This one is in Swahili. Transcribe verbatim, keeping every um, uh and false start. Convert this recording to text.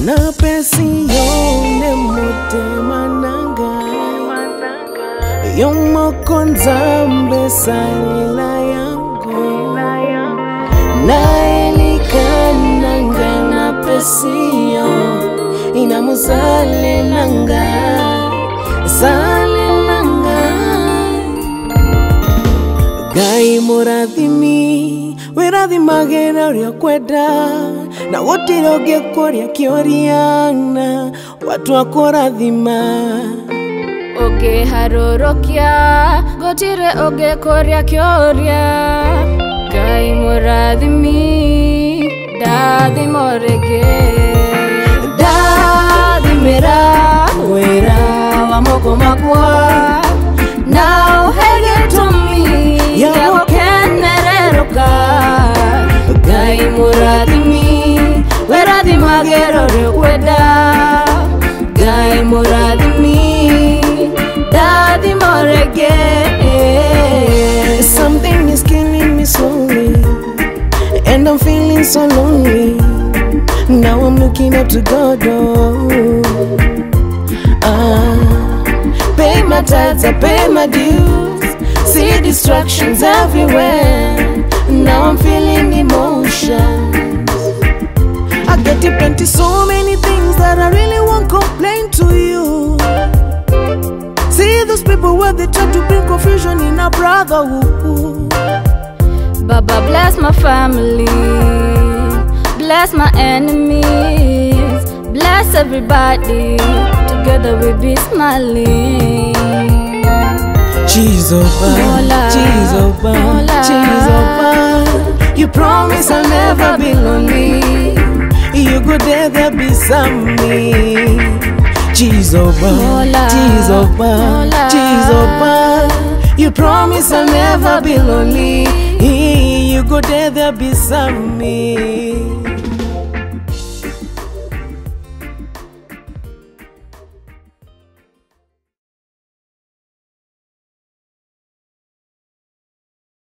Na pesi yone motema nanga Yomo konzambe salila yangu Na elikananga na pesi yo Ina musale nanga Sale nanga Gai moradhimi Werathi magera uria kwenda Na wotiroge koria kioriana Watu akorathima Oge harorokia Gotire oge koria kioria Gai moradhimi Dadhi morege Dadhi mera Wera wa moko makwa Now hege to me Yawo kenereroka Gai moradhimi Werathi magero rekweda Gai moradhimi Dadhi morege Something is killing me slowly And I'm feeling so lonely Now I'm looking up to God, oh ah, Pay my tithes, I pay my dues See distractions everywhere Now I'm feeling emotions I get deep into so many things that I really won't complain to you See those people where they try to bring confusion in our brotherhood Baba bless my family Bless my enemies Bless everybody Together we be smiling Chizoba, Chizoba, Chizoba You promise I'll never be lonely You go there, there'll be some me Chizoba, Chizoba, Chizoba You promise I'll never be lonely You go there, there'll be some me